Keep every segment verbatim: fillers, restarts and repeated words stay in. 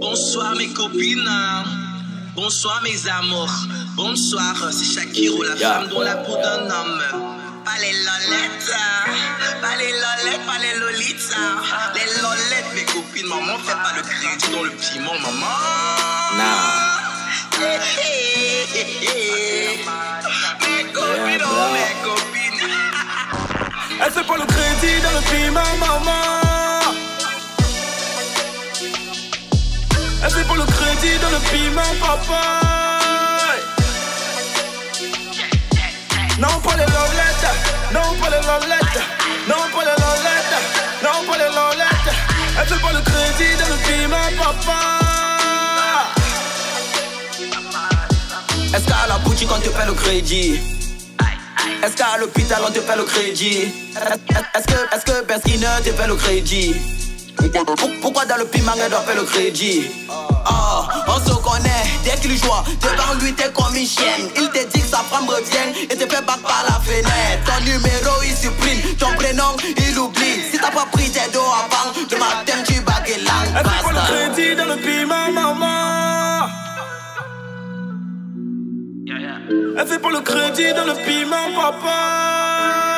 Bonsoir mes copines, bonsoir mes amours, bonsoir, c'est Shakiro, la yeah. femme dont la peau d'un homme. Pas les lolettes, pas les lolettes, pas les lolites, les lolettes mes copines, maman fait pas le crédit dans le piment, maman. Non. Hey, hey, hey, hey. Mes copines, yeah, oh mes copines. Elle fait pas le crédit dans le piment, maman. Elle fait pas le crédit dans le piment, papa. Non, pas les lolettes. Non, pas les lolettes. Non, pas les lolettes. Non, pas les lolettes. Elle fait pas le crédit dans le piment, papa. Est-ce qu'à la boutique on te fait le crédit? Est-ce qu'à l'hôpital on te fait le crédit? Est-ce que, est-ce que Ben Skinner te fait le crédit? Pourquoi dans le piment elle doit faire le crédit? Oh, on se connaît, dès qu'il joue, devant lui t'es comme une chienne. Il te dit que sa femme revient et te fait battre par la fenêtre. Ton numéro il supprime, ton prénom il oublie. Si t'as pas pris tes dos avant, le matin tu bagues langue. Elle fait pas le crédit dans le piment, maman. Elle fait pas le crédit dans le piment, papa.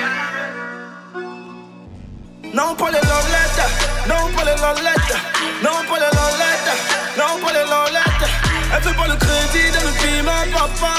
Non, pas les lolettes. Non, pas les lolettes. Non, pas les lolettes. Non, pas les lolettes. Elle fait pas le crédit dans le piment, papa.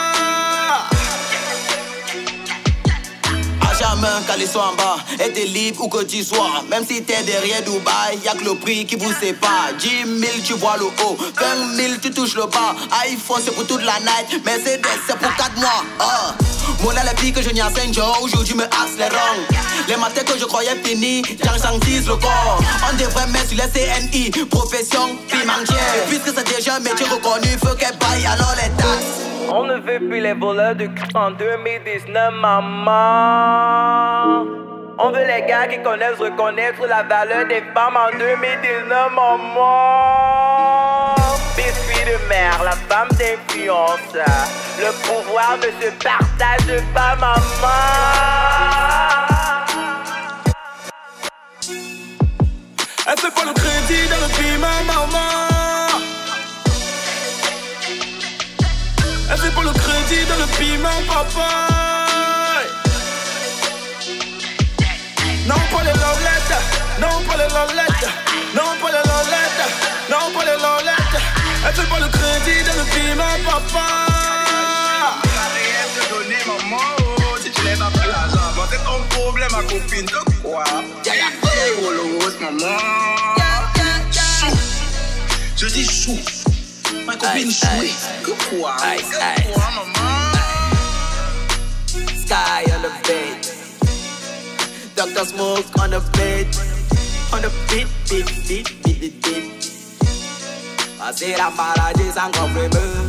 À jamais qu'elle soit en bas, et t'es libre où que tu sois. Même si t'es derrière Dubaï, y'a que le prix qui vous sépare. dix mille tu vois le haut, vingt mille tu touches le bas. iPhone c'est pour toute la night, Mercedes c'est pour quatre mois. Oh. Mon la vie que je n'y a cinq jours, aujourd'hui me axe les ronds. Les matins que je croyais finis, j'enchantis le corps. On devrait mettre sur les C N I, profession pimentière. Et puisque c'est déjà un métier reconnu, faut qu'elle paye alors les taxes. On ne veut plus les voleurs de c*** en deux mille dix-neuf, maman. On veut les gars qui connaissent reconnaître la valeur des femmes en deux mille dix-neuf, maman. Biscuit de mère, la femme d'influence. Le pouvoir de ce partage de pas, maman. Elle fait pas le crédit dans le piment, maman. Elle fait pas le crédit dans le piment, papa. Non, pas les lolettes. Non, pas les lolettes. Non, pas les lolettes. Non, pas les lolettes. Elle fait pas le crédit dans le piment, papa. Rien te donner, maman. Oh, si tu lèves pas l'argent, bon, c'est ton problème, ma copine. De quoi? Hey, Rose, maman. Chou. Je dis chou. Ma copine chou. Que quoi? Que quoi, maman? Sky on the bed, Doctor Smoke on the bed, on the beat, beat, beat, beat, beat, beat. Passer la maladie sans comprendre.